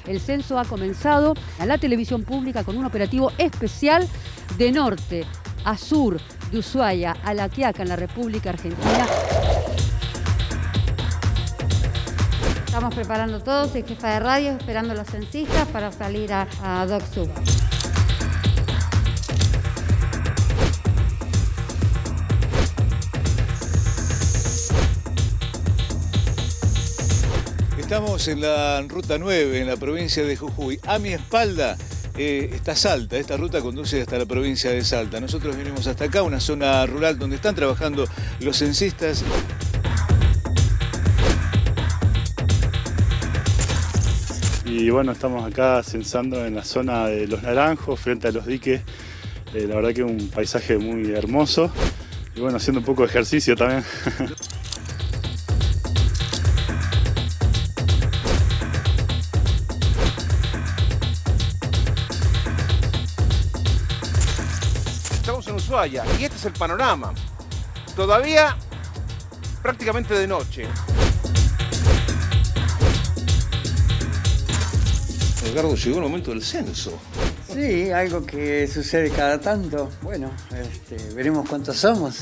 El censo ha comenzado a la televisión pública con un operativo especial de norte a sur, de Ushuaia a La Quiaca, en la República Argentina. Estamos preparando todo, soy jefa de radio, esperando a los censistas para salir a DocSur. Estamos en la Ruta 9, en la provincia de Jujuy. A mi espalda está Salta. Esta ruta conduce hasta la provincia de Salta. Nosotros venimos hasta acá, una zona rural donde están trabajando los censistas. Y bueno, estamos acá censando en la zona de Los Naranjos, frente a los diques. La verdad que es un paisaje muy hermoso. Y bueno, haciendo un poco de ejercicio también. Estamos en Ushuaia y este es el panorama. Todavía prácticamente de noche. Edgardo, llegó el momento del censo. Sí, algo que sucede cada tanto. Bueno, veremos cuántos somos.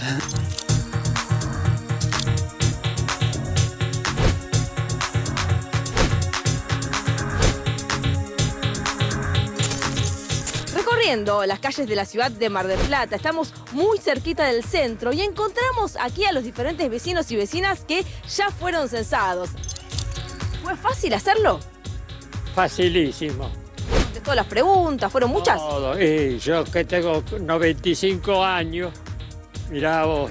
Recorriendo las calles de la ciudad de Mar del Plata, estamos muy cerquita del centro y encontramos aquí a los diferentes vecinos y vecinas que ya fueron censados. ¿Fue fácil hacerlo? Facilísimo. Contestó las preguntas, ¿fueron muchas? Todo. Y yo que tengo 95 años, mirá vos.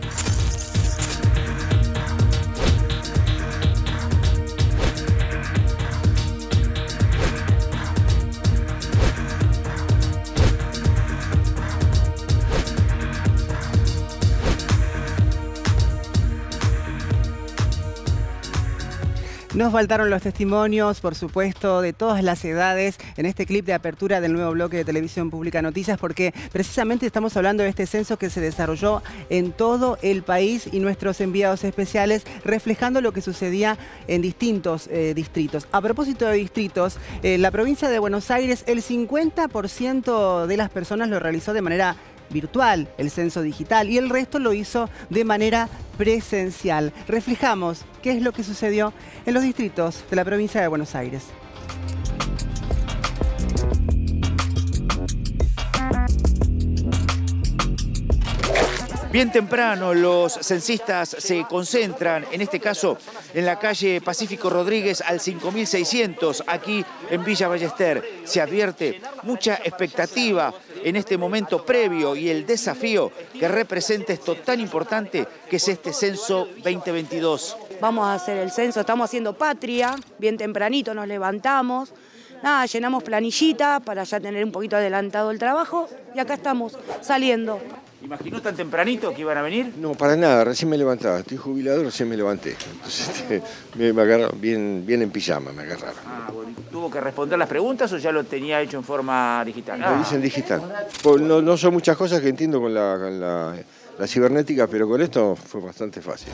No faltaron los testimonios, por supuesto, de todas las edades en este clip de apertura del nuevo bloque de Televisión Pública Noticias, porque precisamente estamos hablando de este censo que se desarrolló en todo el país y nuestros enviados especiales reflejando lo que sucedía en distintos distritos. A propósito de distritos, la provincia de Buenos Aires, el 50% de las personas lo realizó de manera virtual, el censo digital, y el resto lo hizo de manera presencial. Reflejamos qué es lo que sucedió en los distritos de la provincia de Buenos Aires. Bien temprano los censistas se concentran, en este caso en la calle Pacífico Rodríguez al 5600, aquí en Villa Ballester. Se advierte mucha expectativa en este momento previo y el desafío que representa esto tan importante que es este censo 2022. Vamos a hacer el censo, estamos haciendo patria, bien tempranito nos levantamos. Nada, llenamos planillita para ya tener un poquito adelantado el trabajo y acá estamos saliendo. ¿Imaginó tan tempranito que iban a venir? No, para nada, recién me levantaba. Estoy jubilado, recién me levanté. Entonces me agarraron bien en pijama, me agarraron. Ah, bueno, ¿tuvo que responder las preguntas o ya lo tenía hecho en forma digital? Lo hice en digital. No son muchas cosas que entiendo con la cibernética, pero con esto fue bastante fácil.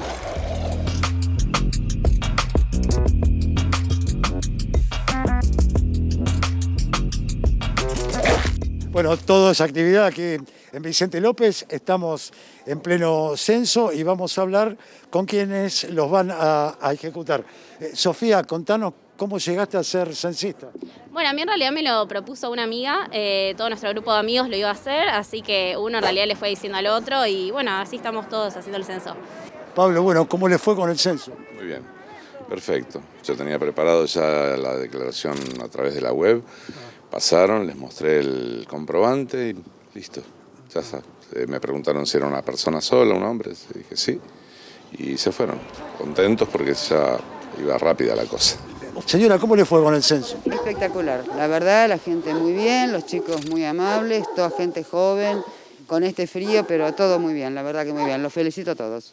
Bueno, toda esa actividad aquí en Vicente López, estamos en pleno censo y vamos a hablar con quienes los van a ejecutar. Sofía, contanos cómo llegaste a ser censista. Bueno, a mí en realidad me lo propuso una amiga, todo nuestro grupo de amigos lo iba a hacer, así que uno en realidad le fue diciendo al otro y bueno, así estamos todos haciendo el censo. Pablo, bueno, ¿cómo le fue con el censo? Muy bien, perfecto. Yo tenía preparado ya la declaración a través de la web. Pasaron, les mostré el comprobante y listo. Ya me preguntaron si era una persona sola, un hombre, dije sí. Y se fueron, contentos porque ya iba rápida la cosa. Señora, ¿cómo le fue con el censo? Espectacular, la verdad, la gente muy bien, los chicos muy amables, toda gente joven, con este frío, pero todo muy bien, la verdad que muy bien. Los felicito a todos.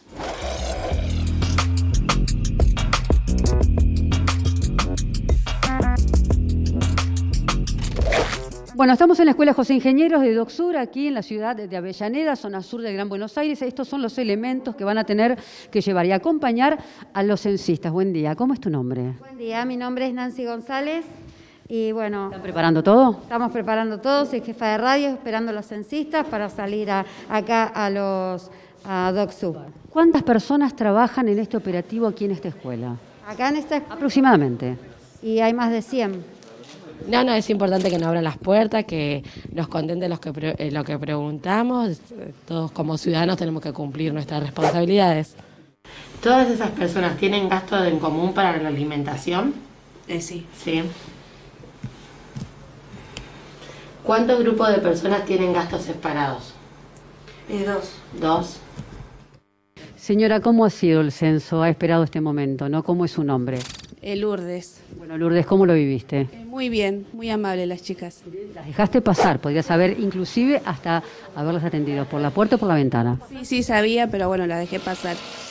Bueno, estamos en la Escuela José Ingenieros de DocSur, aquí en la ciudad de Avellaneda, zona sur del Gran Buenos Aires. Estos son los elementos que van a tener que llevar y acompañar a los censistas. Buen día, ¿cómo es tu nombre? Buen día, mi nombre es Nancy González. Y bueno, ¿Están preparando todo? estamos preparando todo, soy jefa de radio, esperando a los censistas para salir acá a DocSub. ¿Cuántas personas trabajan en este operativo aquí en esta escuela? Acá en esta Aproximadamente. y hay más de 100. No, es importante que nos abran las puertas, que nos contenten lo que preguntamos. Todos como ciudadanos tenemos que cumplir nuestras responsabilidades. ¿Todas esas personas tienen gastos en común para la alimentación? Sí. Sí. ¿Cuántos grupos de personas tienen gastos separados? 2. 2. Señora, ¿cómo ha sido el censo? ¿Ha esperado este momento, no? ¿Cómo es su nombre? Lourdes. Bueno, Lourdes, ¿cómo lo viviste? Muy bien, muy amables las chicas. Las dejaste pasar, podrías haber inclusive hasta haberlas atendido por la puerta o por la ventana. Sí, sabía, pero bueno, las dejé pasar.